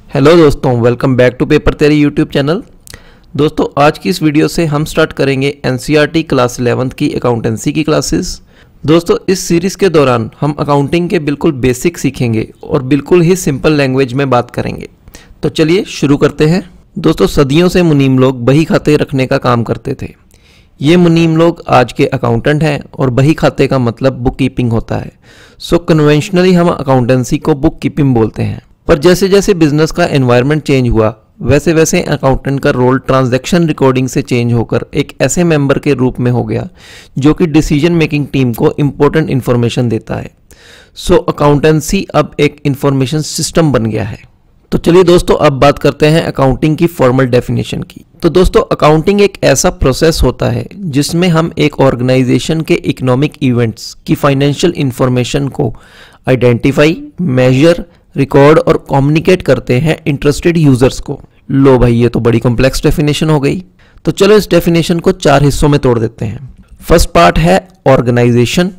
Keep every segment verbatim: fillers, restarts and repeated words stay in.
Hello दोस्तों, welcome back to paper theory YouTube channel. दोस्तों, आज की इस वीडियो से हम स्टार्ट करेंगे एनसीईआरटी क्लास इलेवेंथ की अकाउंटेंसी की क्लासेस। दोस्तों, इस सीरीज़ के दौरान हम अकाउंटिंग के बिल्कुल बेसिक सीखेंगे और बिल्कुल ही सिंपल लैंग्वेज में बात करेंगे। तो चलिए शुरू करते हैं। दोस्तों, सदियों से मुनीम लोग बही खाते रखने का काम करते थे। ये मुनीम लोग आज के अकाउंटेंट हैं और बही खाते का मतलब बुक कीपिंग होता है। सो कन्वेंशनली हम अकाउंटेंसी को बुक कीपिंग बोलते हैं। पर जैसे जैसे बिजनेस का एनवायरनमेंट चेंज हुआ वैसे वैसे अकाउंटेंट का रोल ट्रांजैक्शन रिकॉर्डिंग से चेंज होकर एक ऐसे मेंबर के रूप में हो गया जो कि डिसीजन मेकिंग टीम को इंपॉर्टेंट इंफॉर्मेशन देता है। सो अकाउंटेंसी अब एक इंफॉर्मेशन सिस्टम बन गया है। तो चलिए दोस्तों, अब बात करते हैं अकाउंटिंग की फॉर्मल डेफिनेशन की। तो दोस्तों, अकाउंटिंग एक ऐसा प्रोसेस होता है जिसमें हम एक ऑर्गेनाइजेशन के इकोनॉमिक इवेंट्स की फाइनेंशियल इंफॉर्मेशन को आइडेंटिफाई, मेजर, रिकॉर्ड और कम्युनिकेट करते हैं इंटरेस्टेड यूजर्स को। लो भाई, ये तो बड़ी कॉम्प्लेक्स डेफिनेशन हो गई। तो चलो इस डेफिनेशन को चार हिस्सों में तोड़ देते हैं। फर्स्ट पार्ट है ऑर्गेनाइजेशन,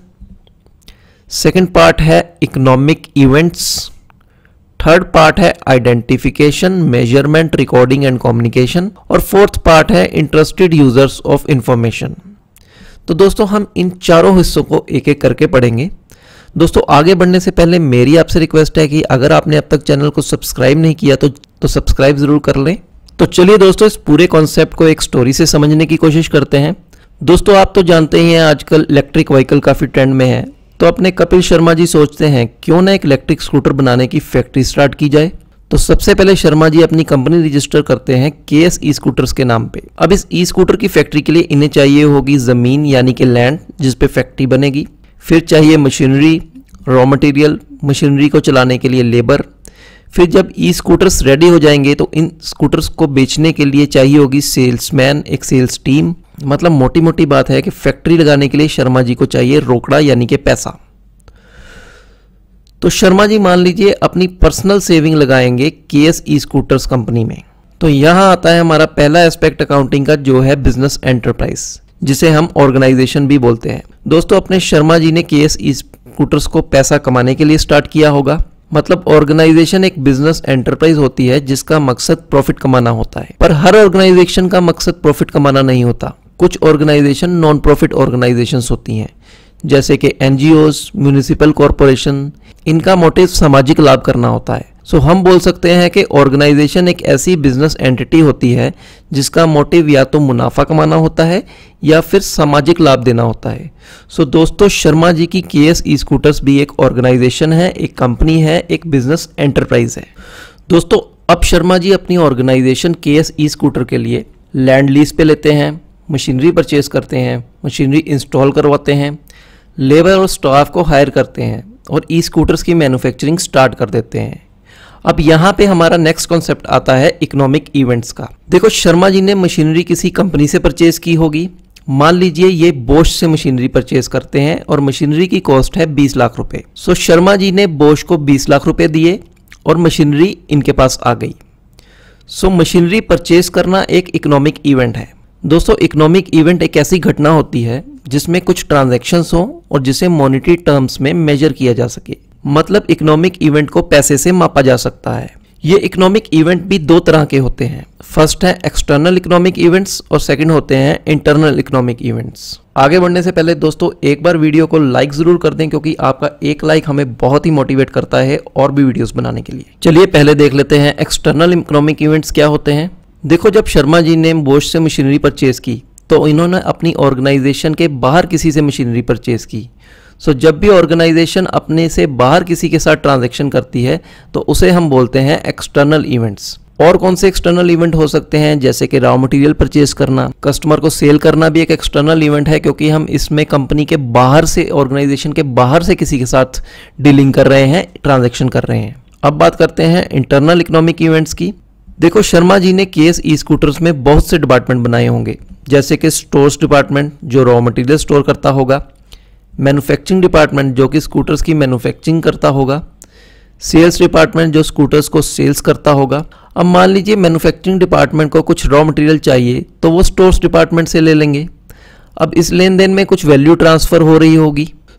सेकंड पार्ट है इकोनॉमिक इवेंट्स, थर्ड पार्ट है identification, measurement, recording and communication, और फोर्थ पार्ट है इंटरेस्टेड यूजर्स ऑफ इंफॉर्मेशन। तो दोस्तों, हम इन चारों हिस्सों को एक एक करके पढ़ेंगे। दोस्तों, आगे बढ़ने से पहले मेरी आपसे रिक्वेस्ट है कि अगर आपने अब तक चैनल को सब्सक्राइब नहीं किया तो तो सब्सक्राइब जरूर कर लें। तो चलिए दोस्तों, इस पूरे कॉन्सेप्ट को एक स्टोरी से समझने की कोशिश करते हैं। दोस्तों, आप तो जानते ही हैं आजकल इलेक्ट्रिक व्हीकल काफ़ी ट्रेंड में है। तो अपने कपिल शर्मा जी सोचते हैं क्यों ना एक इलेक्ट्रिक स्कूटर बनाने की फैक्ट्री स्टार्ट की जाए। तो सबसे पहले शर्मा जी अपनी कंपनी रजिस्टर करते हैं के एस ई स्कूटर्स के नाम पे। अब इस ई स्कूटर की फैक्ट्री के लिए इन्हें चाहिए होगी ज़मीन यानी कि लैंड जिस पे फैक्ट्री बनेगी। फिर चाहिए मशीनरी, रॉ मटेरियल, मशीनरी को चलाने के लिए लेबर। फिर जब ई स्कूटर्स रेडी हो जाएंगे तो इन स्कूटर्स को बेचने के लिए चाहिए होगी सेल्समैन, एक सेल्स टीम। मतलब मोटी मोटी बात है कि फैक्ट्री लगाने के लिए शर्मा जी को चाहिए रोकड़ा यानी कि पैसा। तो शर्मा जी मान लीजिए अपनी पर्सनल सेविंग लगाएंगे के एस ई स्कूटर्स कंपनी में। तो यहां आता है हमारा पहला एस्पेक्ट अकाउंटिंग का, जो है बिजनेस एंटरप्राइज, जिसे हम ऑर्गेनाइजेशन भी बोलते हैं। दोस्तों, अपने शर्मा जी ने के एस ई स्कूटर्स को पैसा कमाने के लिए स्टार्ट किया होगा। मतलब ऑर्गेनाइजेशन एक बिजनेस एंटरप्राइज होती है जिसका मकसद प्रॉफिट कमाना होता है। पर हर ऑर्गेनाइजेशन का मकसद प्रॉफिट कमाना नहीं होता। कुछ ऑर्गेनाइजेशन नॉन प्रॉफिट ऑर्गेनाइजेशंस होती हैं, जैसे कि एनजीओज, म्यूनिसिपल कॉरपोरेशन। इनका मोटिव सामाजिक लाभ करना होता है। सो so, हम बोल सकते हैं कि ऑर्गेनाइजेशन एक ऐसी बिजनेस एंटिटी होती है जिसका मोटिव या तो मुनाफा कमाना होता है या फिर सामाजिक लाभ देना होता है। सो so, दोस्तों, शर्मा जी की के एस ई स्कूटर्स भी एक ऑर्गेनाइजेशन है, एक कंपनी है, एक बिजनेस एंटरप्राइज है। दोस्तों, अब शर्मा जी अपनी ऑर्गेनाइजेशन के एस ई स्कूटर के लिए लैंड लीज पे लेते हैं, मशीनरी परचेज करते हैं, मशीनरी इंस्टॉल करवाते हैं, लेबर और स्टाफ को हायर करते हैं और ई स्कूटर्स की मैन्युफैक्चरिंग स्टार्ट कर देते हैं। अब यहाँ पे हमारा नेक्स्ट कॉन्सेप्ट आता है इकोनॉमिक इवेंट्स का। देखो, शर्मा जी ने मशीनरी किसी कंपनी से परचेज की होगी। मान लीजिए ये बोश से मशीनरी परचेज करते हैं और मशीनरी की कॉस्ट है बीस लाख रुपए। सो शर्मा जी ने बोश को बीस लाख रुपए दिए और मशीनरी इनके पास आ गई। सो मशीनरी परचेज करना एक इकोनॉमिक इवेंट है। दोस्तों, इकोनॉमिक इवेंट एक ऐसी घटना होती है जिसमें कुछ ट्रांजैक्शंस हो और जिसे मॉनेटरी टर्म्स में मेजर किया जा सके। मतलब इकोनॉमिक इवेंट को पैसे से मापा जा सकता है। ये इकोनॉमिक इवेंट भी दो तरह के होते हैं। फर्स्ट है एक्सटर्नल इकोनॉमिक इवेंट्स और सेकंड होते हैं इंटरनल इकोनॉमिक इवेंट्स। आगे बढ़ने से पहले दोस्तों, एक बार वीडियो को लाइक जरूर कर दें, क्योंकि आपका एक लाइक हमें बहुत ही मोटिवेट करता है और भी वीडियोस बनाने के लिए। चलिए पहले देख लेते हैं एक्सटर्नल इकोनॉमिक इवेंट्स क्या होते हैं। देखो, जब शर्मा जी ने बोश से मशीनरी परचेज की तो इन्होंने अपनी ऑर्गेनाइजेशन के बाहर किसी से मशीनरी परचेज की। सो so, जब भी ऑर्गेनाइजेशन अपने से बाहर किसी के साथ ट्रांजैक्शन करती है तो उसे हम बोलते हैं एक्सटर्नल इवेंट्स। और कौन से एक्सटर्नल इवेंट हो सकते हैं, जैसे कि रॉ मटेरियल परचेज करना, कस्टमर को सेल करना भी एक एक्सटर्नल इवेंट है, क्योंकि हम इसमें कंपनी के बाहर से, ऑर्गेनाइजेशन के बाहर से किसी के साथ डीलिंग कर रहे हैं, ट्रांजैक्शन कर रहे हैं। अब बात करते हैं इंटरनल इकोनॉमिक इवेंट्स की। देखो, शर्मा जी ने के एस ई स्कूटर्स में बहुत से डिपार्टमेंट बनाए होंगे, जैसे कि स्टोर्स डिपार्टमेंट जो रॉ मटेरियल स्टोर करता होगा, मैन्युफैक्चरिंग डिपार्टमेंट जो कि स्कूटर्स की मैन्युफैक्चरिंग करता होगा, सेल्स डिपार्टमेंट जो स्कूटर्स को सेल्स करता होगा। अब मान लीजिए मैन्युफैक्चरिंग डिपार्टमेंट को कुछ रॉ मटेरियल चाहिए तो वो स्टोर्स डिपार्टमेंट से ले लेंगे। अब इस लेन देन में कुछ वैल्यू ट्रांसफ़र हो रही होगी।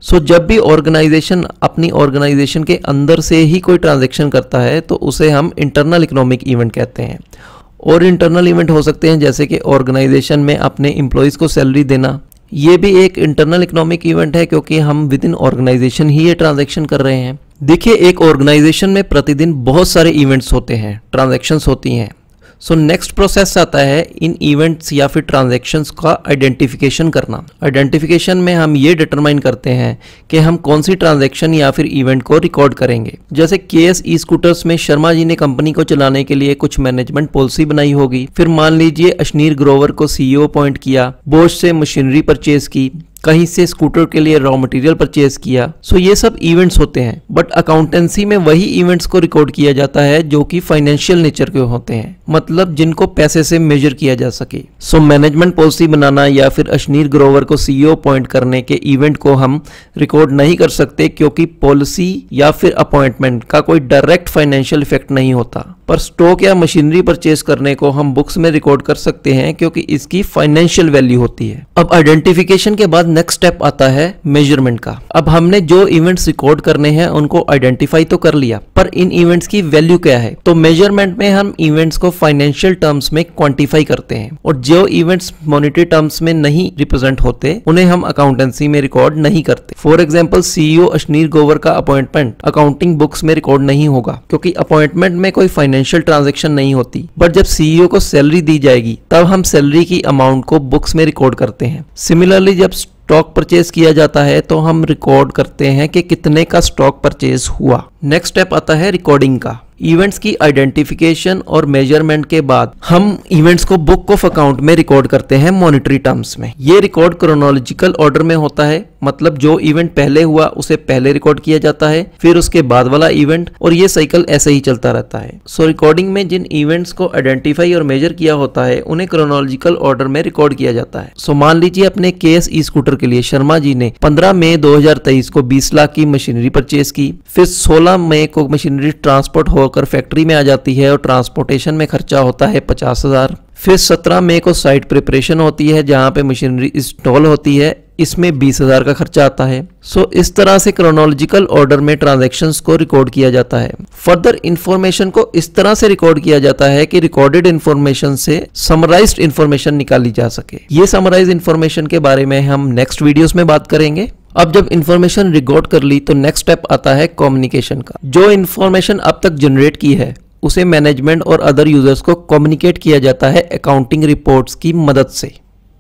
सो so, जब भी ऑर्गेनाइजेशन अपनी ऑर्गेनाइजेशन के अंदर से ही कोई ट्रांजैक्शन करता है तो उसे हम इंटरनल इकोनॉमिक इवेंट कहते हैं। और इंटरनल इवेंट हो सकते हैं जैसे कि ऑर्गेनाइजेशन में अपने एम्प्लॉयज़ को सैलरी देना, ये भी एक इंटरनल इकोनॉमिक इवेंट है क्योंकि हम विद इन ऑर्गेनाइजेशन ही ये ट्रांजैक्शन कर रहे हैं। देखिए, एक ऑर्गेनाइजेशन में प्रतिदिन बहुत सारे इवेंट्स होते हैं, ट्रांजैक्शंस होती हैं। सो नेक्स्ट प्रोसेस आता है इन इवेंट्स या फिर ट्रांजैक्शंस का आइडेंटिफिकेशन करना। आइडेंटिफिकेशन में हम ये डिटरमाइन करते हैं कि हम कौन सी ट्रांजैक्शन या फिर इवेंट को रिकॉर्ड करेंगे। जैसे केएस ई स्कूटर्स में शर्मा जी ने कंपनी को चलाने के लिए कुछ मैनेजमेंट पॉलिसी बनाई होगी। फिर मान लीजिए अशनीर ग्रोवर को सीईओ अपॉइंट किया, बोश से मशीनरी परचेज की, कहीं से स्कूटर के लिए रॉ मटेरियल परचेज किया। सो ये सब इवेंट्स होते हैं, बट अकाउंटेंसी में वही इवेंट्स को रिकॉर्ड किया जाता है जो कि फाइनेंशियल नेचर के होते हैं, मतलब जिनको पैसे से मेजर किया जा सके। सो मैनेजमेंट पॉलिसी बनाना या फिर अशनीर ग्रोवर को सीईओ अपॉइंट करने के इवेंट को हम रिकॉर्ड नहीं कर सकते क्योंकि पॉलिसी या फिर अपॉइंटमेंट का कोई डायरेक्ट फाइनेंशियल इफेक्ट नहीं होता। पर स्टॉक या मशीनरी परचेज करने को हम बुक्स में रिकॉर्ड कर सकते हैं क्योंकि इसकी फाइनेंशियल वैल्यू होती है। अब आइडेंटिफिकेशन के बाद नेक्स्ट स्टेप आता है मेजरमेंट का। अब हमने जो इवेंट्स रिकॉर्ड करने हैं उनको आइडेंटिफाई तो कर लिया, पर इन इवेंट्स की वैल्यू क्या है? तो मेजरमेंट में हम इवेंट्स को फाइनेंशियल टर्म्स में क्वांटिफाई करते हैं और जो इवेंट्स मॉनेटरी टर्म्स में नहीं रिप्रेजेंट होते उन्हें हम अकाउंटेंसी में रिकॉर्ड नहीं करते। For example, CEO Ashneer Grover का अपॉइंटमेंट अकाउंटिंग बुक्स में रिकॉर्ड नहीं होगा क्योंकि अपॉइंटमेंट में कोई फाइनेंशियल ट्रांजैक्शन नहीं होती। बट जब सीईओ को सैलरी दी जाएगी तब हम सैलरी की अमाउंट को बुक्स में रिकॉर्ड करते हैं। सिमिलरली, जब स्टॉक परचेज किया जाता है तो हम रिकॉर्ड करते हैं कि कितने का स्टॉक परचेज हुआ। नेक्स्ट स्टेप आता है रिकॉर्डिंग का। इवेंट्स की आइडेंटिफिकेशन और मेजरमेंट के बाद हम इवेंट्स को बुक ऑफ अकाउंट में रिकॉर्ड करते हैं मॉनेटरी टर्म्स में। ये रिकॉर्ड क्रोनोलॉजिकल ऑर्डर में होता है, मतलब जो इवेंट पहले हुआ उसे पहले रिकॉर्ड किया जाता है, फिर उसके बाद वाला इवेंट, और ये साइकिल ऐसे ही चलता रहता है। सो रिकॉर्डिंग में जिन इवेंट्स को आइडेंटिफाई और मेजर किया होता है उन्हें क्रोनोलॉजिकल ऑर्डर में रिकॉर्ड किया जाता है। सो मान लीजिए अपने केएस ई स्कूटर के लिए शर्मा जी ने पंद्रह मई दो हजार तेईस को बीस लाख की मशीनरी परचेज की। फिर सोलह मई को मशीनरी ट्रांसपोर्ट होकर फैक्ट्री में आ जाती है और ट्रांसपोर्टेशन में खर्चा होता है पचास हजार। फिर सत्रह मई को साइट प्रिपरेशन होती है जहां पे मशीनरी इंस्टॉल होती है, इसमें बीस हजार का खर्चा आता है। सो so, इस तरह से क्रोनोलॉजिकल ऑर्डर में ट्रांजैक्शंस को रिकॉर्ड किया जाता है। फर्दर इंफॉर्मेशन को इस तरह से रिकॉर्ड किया जाता है कि रिकॉर्डेड इंफॉर्मेशन से समराइज्ड इंफॉर्मेशन निकाली जा सके। ये समराइज इंफॉर्मेशन के बारे में हम नेक्स्ट वीडियोस में बात करेंगे। अब जब इंफॉर्मेशन रिकॉर्ड कर ली तो नेक्स्ट स्टेप आता है कम्युनिकेशन का। जो इंफॉर्मेशन अब तक जनरेट की है उसे मैनेजमेंट और अदर यूजर्स को कम्युनिकेट किया जाता है अकाउंटिंग रिपोर्ट्स की मदद से।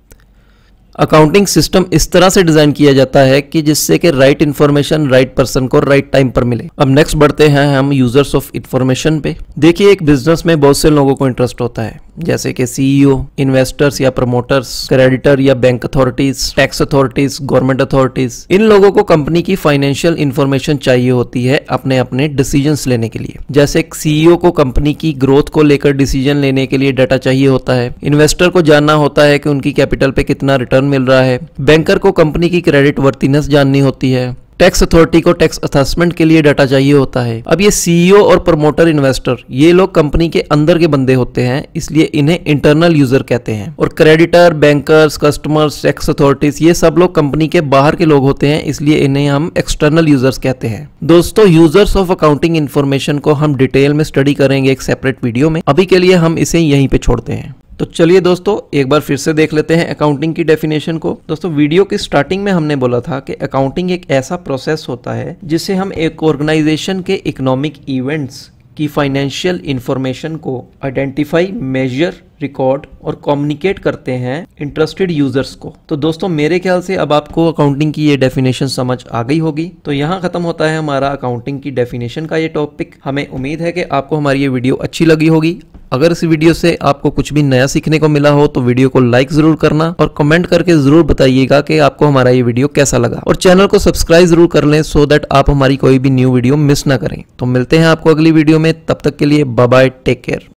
अकाउंटिंग सिस्टम इस तरह से डिजाइन किया जाता है कि जिससे कि राइट इन्फॉर्मेशन राइट पर्सन को राइट टाइम पर मिले। अब नेक्स्ट बढ़ते हैं हम यूजर्स ऑफ इंफॉर्मेशन पे। देखिए, एक बिजनेस में बहुत से लोगों को इंटरेस्ट होता है, जैसे कि सीईओ, इन्वेस्टर्स या प्रमोटर्स, क्रेडिटर या bank authorities, tax authorities, government authorities. इन लोगों को कंपनी की फाइनेंशियल इंफॉर्मेशन चाहिए होती है अपने अपने डिसीजंस लेने के लिए। जैसे सीईओ को कंपनी की ग्रोथ को लेकर डिसीजन लेने के लिए डाटा चाहिए होता है। इन्वेस्टर को जानना होता है कि उनकी कैपिटल पे कितना रिटर्न मिल रहा है। बैंकर को कंपनी की क्रेडिट वर्थिनेस जाननी होती है। टैक्स अथॉरिटी को टैक्स असेसमेंट के लिए डाटा चाहिए होता है। अब ये सीईओ और प्रमोटर, इन्वेस्टर, ये लोग कंपनी के अंदर के बंदे होते हैं, इसलिए इन्हें इंटरनल यूजर कहते हैं। और creditor, bankers, customers, tax authorities, ये सब लोग कंपनी के बाहर के लोग होते हैं, इसलिए इन्हें हम एक्सटर्नल यूजर्स कहते हैं। दोस्तों, यूजर्स ऑफ अकाउंटिंग इन्फॉर्मेशन को हम डिटेल में स्टडी करेंगे एक सेपरेट वीडियो में। अभी के लिए हम इसे यहीं पे छोड़ते हैं। तो चलिए दोस्तों, एक बार फिर से देख लेते हैं अकाउंटिंग की डेफिनेशन को। दोस्तों, वीडियो की स्टार्टिंग में हमने बोला था कि अकाउंटिंग एक ऐसा प्रोसेस होता है जिससे हम एक ऑर्गेनाइजेशन के इकोनॉमिक इवेंट्स की फाइनेंशियल इंफॉर्मेशन को आइडेंटिफाई, मेजर, रिकॉर्ड और कम्युनिकेट करते हैं इंटरेस्टेड यूजर्स को। तो दोस्तों, मेरे ख्याल से अब आपको अकाउंटिंग की ये डेफिनेशन समझ आ गई होगी। तो यहाँ खत्म होता है हमारा अकाउंटिंग की डेफिनेशन का ये टॉपिक। हमें उम्मीद है कि आपको हमारी ये वीडियो अच्छी लगी होगी। अगर इस वीडियो से आपको कुछ भी नया सीखने को मिला हो तो वीडियो को लाइक जरूर करना और कमेंट करके जरूर बताइएगा कि आपको हमारा ये वीडियो कैसा लगा। और चैनल को सब्सक्राइब जरूर कर लें सो दैट आप हमारी कोई भी न्यू वीडियो मिस ना करें। तो मिलते हैं आपको अगली वीडियो में, तब तक के लिए बाय बाय, टेक केयर।